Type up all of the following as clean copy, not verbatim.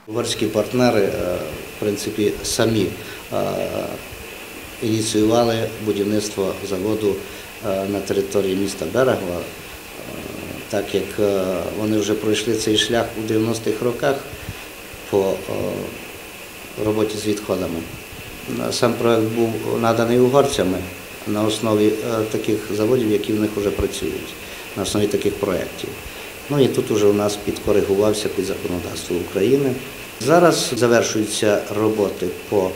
Угорські партнери, в принципі, самі ініціювали будівництво заводу на території міста Берегова, так як вони вже пройшли цей шлях у 90-х роках по роботі з відходами. Сам проєкт був наданий угорцями на основі таких заводів, які в них вже працюють, на основі таких проєктів. Ну і тут вже у нас підкоригувався під законодавство України. Зараз завершуються роботи по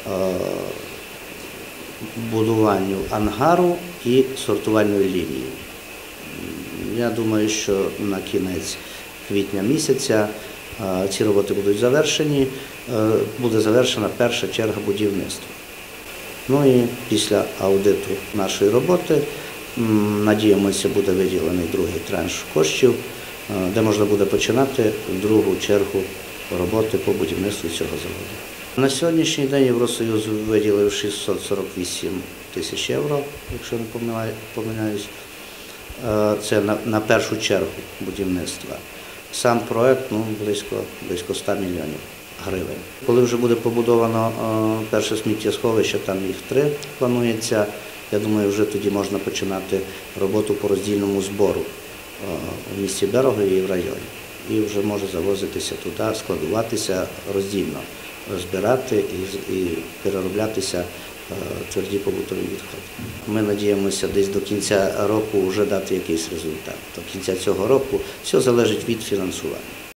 будуванню ангару і сортувальної лінії. Я думаю, що на кінець квітня місяця ці роботи будуть завершені, буде завершена перша черга будівництва. Ну і після аудиту нашої роботи, надіємося, буде виділений другий транш коштів, де можна буде починати другу чергу роботи по будівництву цього заводу. На сьогоднішній день Євросоюз виділив 648 тисяч євро, якщо не помиляюсь. Це на першу чергу будівництва. Сам проєкт близько 100 мільйонів гривень. Коли вже буде побудовано перше сміттєсховище, там їх 3 планується, я думаю, вже тоді можна починати роботу по роздільному збору в місті Берегові і в районі. І вже може завозитися туди, складуватися роздільно, розбирати і перероблятися тверді побутові відходи. Ми надіємося десь до кінця року вже дати якийсь результат. До кінця цього року все залежить від фінансування.